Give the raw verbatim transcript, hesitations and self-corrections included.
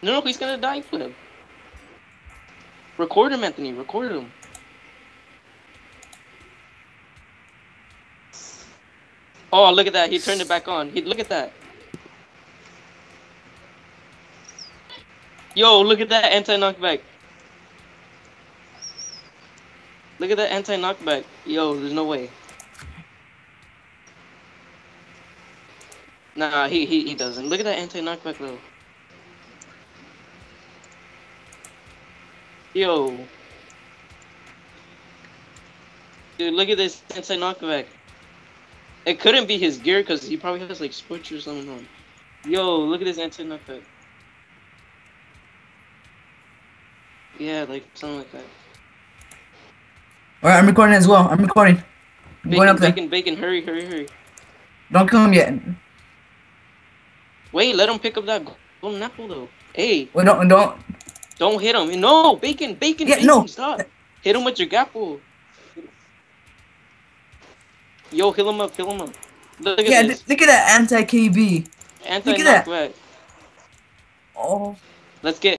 No, no, he's gonna die flip. Record him, Anthony. Record him. Oh, look at that. He turned it back on. He look at that. Yo, look at that anti-knockback. Look at that anti-knockback. Yo, there's no way. Nah, he he he doesn't. Look at that anti-knockback though. Yo. Dude, look at this anti-knockback. It couldn't be his gear because he probably has like switch or something on. Yo, look at this anti-knockback. Yeah, like something like that. Alright, I'm recording as well. I'm recording. I'm Bacon, going up there. bacon, bacon, hurry, hurry, hurry. Don't kill him yet. Wait, let him pick up that golden apple though. Hey. Wait, don't, don't. Don't hit him. No, bacon, bacon, Yeah, bacon, no. stop. Hit him with your gapple. Yo, heal him up, heal him up. Look at Yeah, this. look at that anti-K B. Anti-knockback. Oh. Let's get